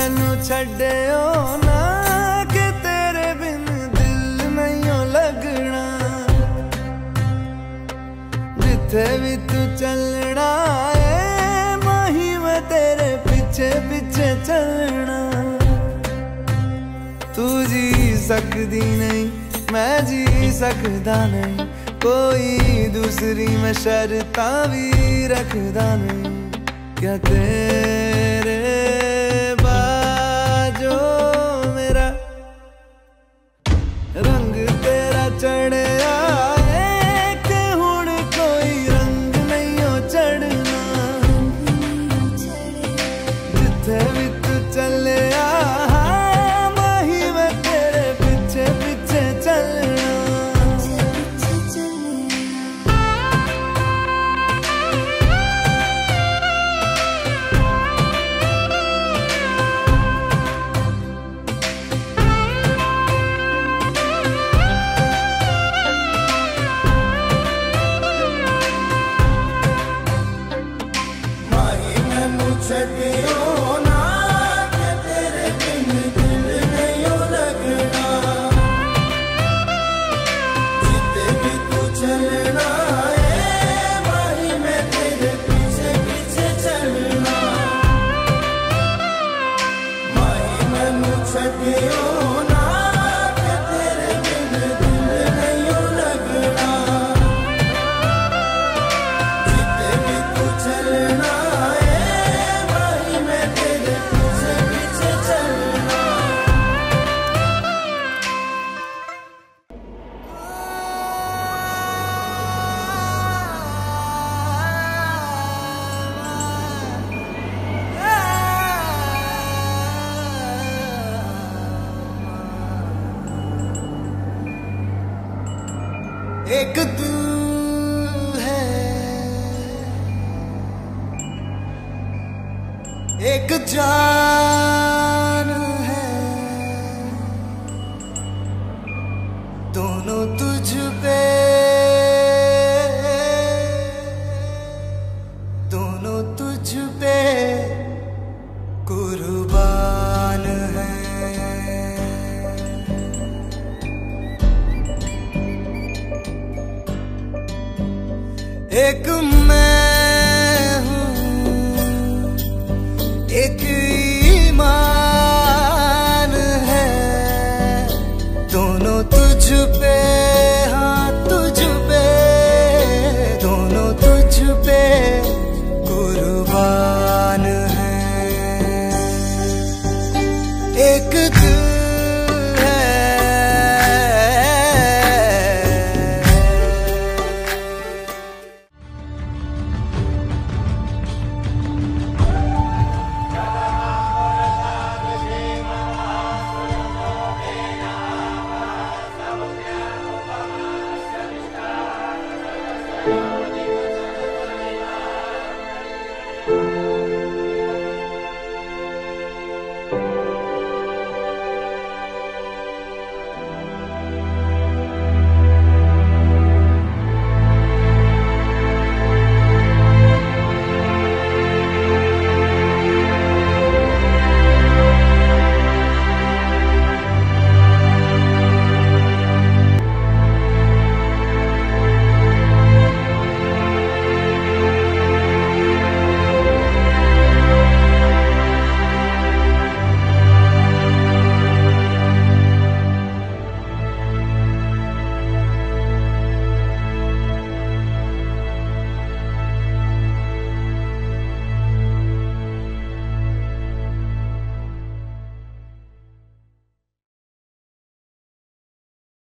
मैनू छड्डियो ना कि तेरे बिन दिल नहीं लगना। जिथे भी तू चलना है माही मैं तेरे पीछे पीछे चलना। तू जी सकदी नहीं मैं जी सकदा नहीं, कोई दूसरी मैं शर्तां भी रखदा नहीं। क्या तेरे बाजो मेरा रंग तेरा चढ़या है कि हुण कोई रंग नहीं हो चढ़ना। जिथे भी तू चलिया माही मैं तेरे पीछे पीछे चलना। छड्डियो ना कि तेरे बिन दिल नहीं लगना। जिथे भी तू चलना है माही मैं तेरे पीछे पीछे चलना। माही मैनू छड्डियो ना कि तेरे बिन दिल नहीं लगना। जिथे भी तू चलना एक तू है एक जान है, दोनों तुझ पे दोनों तुझ पे कुर्बान है। एक मैं हूँ एक